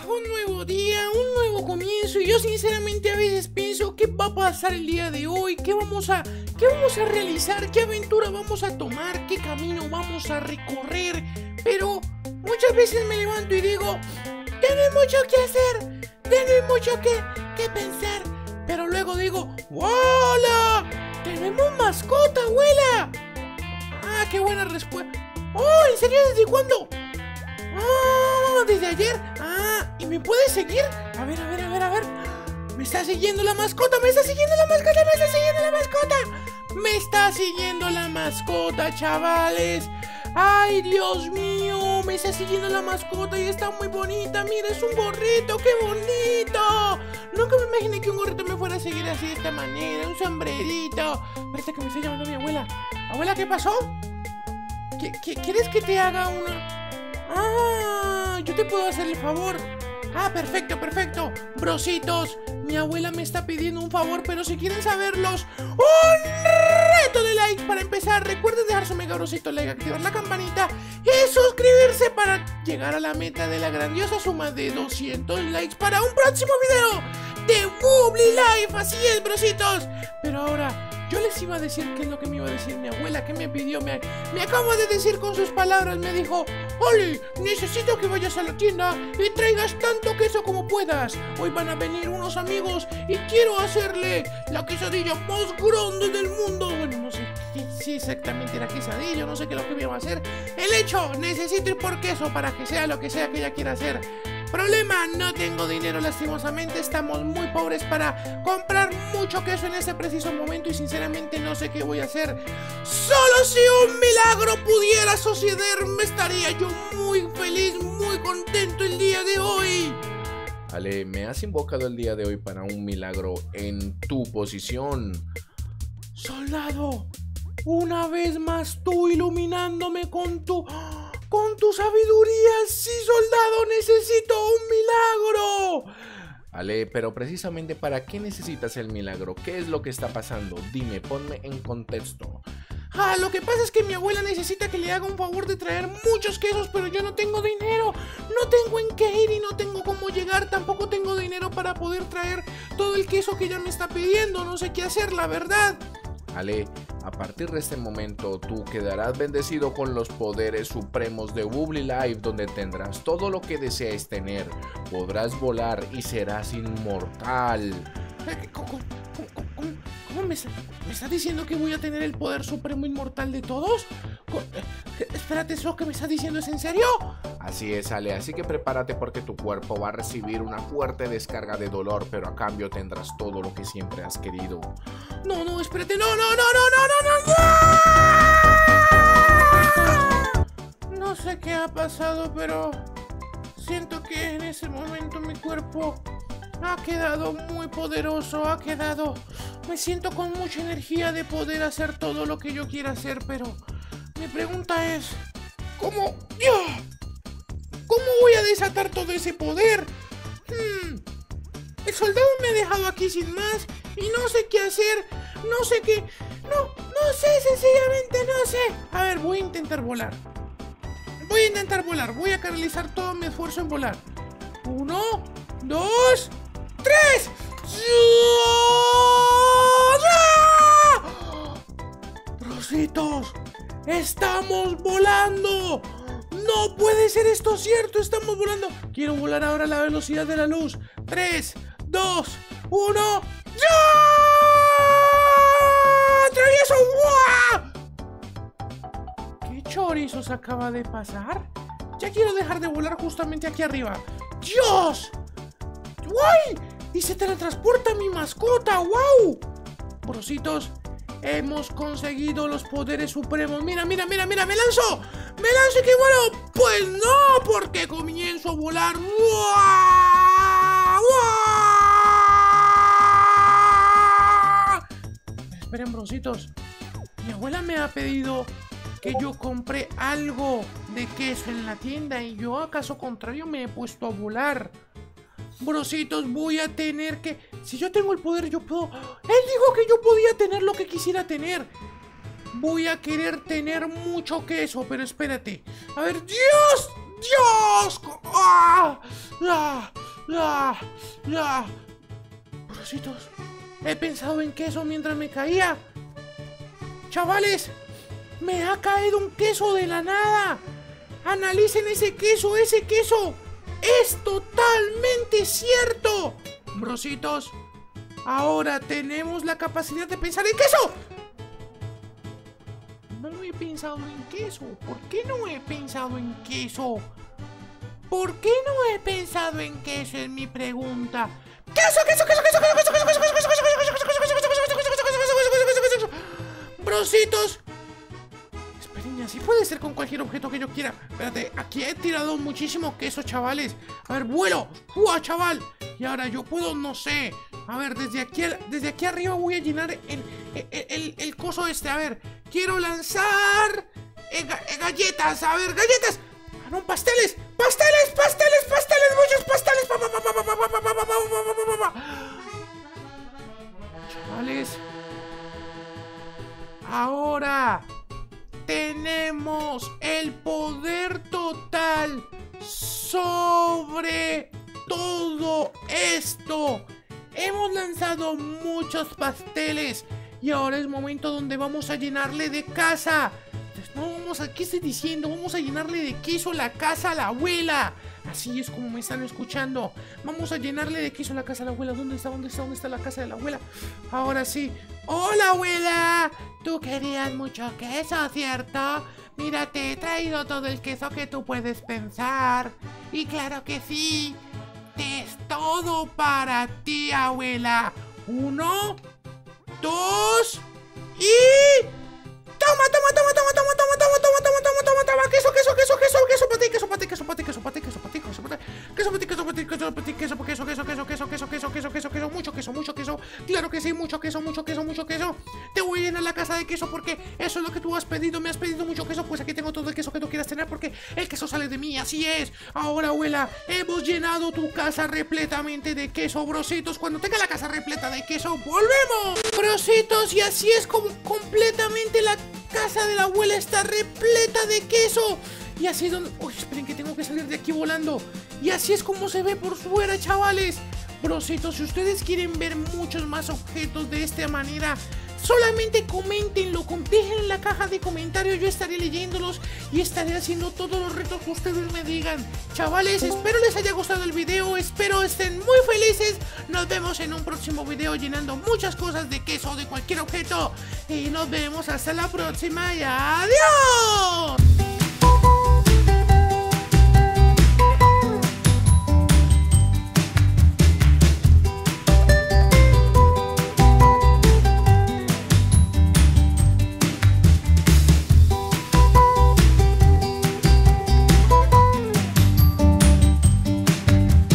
un nuevo día, un nuevo comienzo. Y yo sinceramente a veces pienso qué va a pasar el día de hoy, qué vamos a realizar, qué aventura vamos a tomar, qué camino vamos a recorrer. Pero muchas veces me levanto y digo, tengo mucho que hacer, tengo mucho que pensar. Pero luego digo, ¡hola! ¡Tenemos mascota, abuela! Ah, qué buena respuesta. ¡Oh! ¿En serio? ¿Desde cuándo? ¡Oh! ¿Desde ayer? Ah, ¿y me puedes seguir? A ver. Me está siguiendo la mascota, me está siguiendo la mascota, chavales. ¡Ay, Dios mío! Me está siguiendo la mascota y está muy bonita. Mira, es un gorrito, ¡qué bonito! Nunca me imaginé que un gorrito me fuera a seguir así de esta manera. Un sombrerito. Parece que me está llamando mi abuela. Abuela, ¿qué pasó? ¿Quieres que te haga una...? Ah, yo te puedo hacer el favor. Ah, perfecto. Brositos, mi abuela me está pidiendo un favor, pero si quieren saberlos, ¡un reto de likes! Para empezar, recuerden dejar su mega brosito like, activar la campanita y suscribirse para llegar a la meta de la grandiosa suma de 200 likes para un próximo video de Wobbly Life. Así es, brositos. Pero ahora... yo les iba a decir qué es lo que me iba a decir mi abuela, que me pidió, me acaba de decir con sus palabras, me dijo, Oli, necesito que vayas a la tienda y traigas tanto queso como puedas. Hoy van a venir unos amigos y quiero hacerle la quesadilla más grande del mundo. Bueno, no sé si exactamente era quesadilla, no sé qué es lo que me iba a hacer. El hecho, necesito ir por queso para que sea lo que sea que ella quiera hacer. Problema, no tengo dinero lastimosamente, estamos muy pobres para comprar mucho queso en este preciso momento y sinceramente no sé qué voy a hacer. Solo si un milagro pudiera sucederme estaría yo muy feliz, muy contento el día de hoy. Ale, me has invocado el día de hoy para un milagro en tu posición. Soldado, una vez más tú iluminándome con tu sabiduría. Sí, soldado, necesito un milagro. Ale, pero precisamente ¿para qué necesitas el milagro? ¿Qué es lo que está pasando? Dime, ponme en contexto. Ah, lo que pasa es que mi abuela necesita que le haga un favor de traer muchos quesos, pero yo no tengo dinero, no tengo en qué ir y no tengo cómo llegar, tampoco tengo dinero para poder traer todo el queso que ella me está pidiendo, no sé qué hacer, la verdad. Ale, a partir de este momento tú quedarás bendecido con los poderes supremos de Wobbly Life, donde tendrás todo lo que desees tener, podrás volar y serás inmortal. ¿Cómo me está diciendo que voy a tener el poder supremo inmortal de todos? Espérate, ¿eso que me estás diciendo es en serio? Así es, Ale, así que prepárate porque tu cuerpo va a recibir una fuerte descarga de dolor, pero a cambio tendrás todo lo que siempre has querido. No, espérate, no. No sé qué ha pasado, pero siento que en ese momento mi cuerpo ha quedado muy poderoso, me siento con mucha energía de poder hacer todo lo que yo quiera hacer, pero mi pregunta es, ¿cómo voy a desatar todo ese poder? El soldado me ha dejado aquí sin más y no sé qué hacer, no sé, sencillamente no sé. A ver, voy a intentar volar, voy a canalizar todo mi esfuerzo en volar. 1, 2, 3. Brositos, estamos volando. No puede ser esto cierto, estamos volando. Quiero volar ahora a la velocidad de la luz. 3, 2, 1. ¡Ya! ¡Travieso! ¿Qué chorizos acaba de pasar? Ya quiero dejar de volar justamente aquí arriba. ¡Dios! ¡Guay! Y se teletransporta mi mascota. ¡Wow! Brositos, hemos conseguido los poderes supremos. Mira, me lanzo y que vuelo. Pues no, porque comienzo a volar. Esperen, brositos, mi abuela me ha pedido que yo compre algo de queso en la tienda y yo, a caso contrario, me he puesto a volar. Brositos, voy a tener que... si yo tengo el poder, yo puedo... Él dijo que yo podía tener lo que quisiera tener. Voy a querer tener mucho queso, pero espérate. A ver, ¡Dios! ¡Dios! ¡Ah! ¡Ya! ¡Ya! ¡Ya! Brositos, he pensado en queso mientras me caía. Chavales, me ha caído un queso de la nada. Analicen ese queso es totalmente cierto. Brositos, ahora tenemos la capacidad de pensar en queso. No he pensado en queso. ¿Por qué no he pensado en queso? ¿Por qué no he pensado en queso? Es mi pregunta. ¡Queso, queso, queso, queso, queso, queso, queso, queso, queso, queso, queso, queso! Brositos, esperen, así puede ser con cualquier objeto que yo quiera. Espérate, aquí he tirado muchísimo queso, chavales. A ver, vuelo. ¡Uah, chaval! Y ahora yo puedo, no sé. A ver, desde aquí arriba voy a llenar el coso este. A ver, quiero lanzar galletas. A ver, galletas. Ah, no, pasteles. Pasteles, pasteles, pasteles. Muchos pasteles. Chavales, ahora tenemos el poder total sobre todo esto. Hemos lanzado muchos pasteles y ahora es momento donde vamos a llenarle de casa. No, ¿qué estoy diciendo? Vamos a llenarle de queso la casa a la abuela. Así es como me están escuchando. Vamos a llenarle de queso la casa a la abuela. ¿Dónde está la casa de la abuela? Ahora sí. ¡Hola, abuela! Tú querías mucho queso, ¿cierto? Mira, te he traído todo el queso que tú puedes pensar. Y claro que sí. Es todo para ti, abuela. 1, 2 y... ¡Toma! ¡Queso! Mucho queso. Claro que sí, mucho queso. Te voy a llenar la casa de queso porque eso es lo que tú has pedido. Me has pedido mucho queso, pues aquí tengo todo el queso que tú quieras tener porque el queso sale de mí, así es. Ahora, abuela, hemos llenado tu casa repletamente de queso, brositos. Cuando tenga la casa repleta de queso, ¡volvemos! Brositos, y así es como completamente la casa de la abuela está repleta de queso. Y así es donde... Uy, esperen que tengo que salir de aquí volando. Y así es como se ve por fuera, chavales. Brositos, si ustedes quieren ver muchos más objetos de esta manera, solamente coméntenlo, dejen en la caja de comentarios, yo estaré leyéndolos y estaré haciendo todos los retos que ustedes me digan. Chavales, espero les haya gustado el video, espero estén muy felices. Nos vemos en un próximo video llenando muchas cosas de queso, de cualquier objeto. Y nos vemos hasta la próxima y adiós.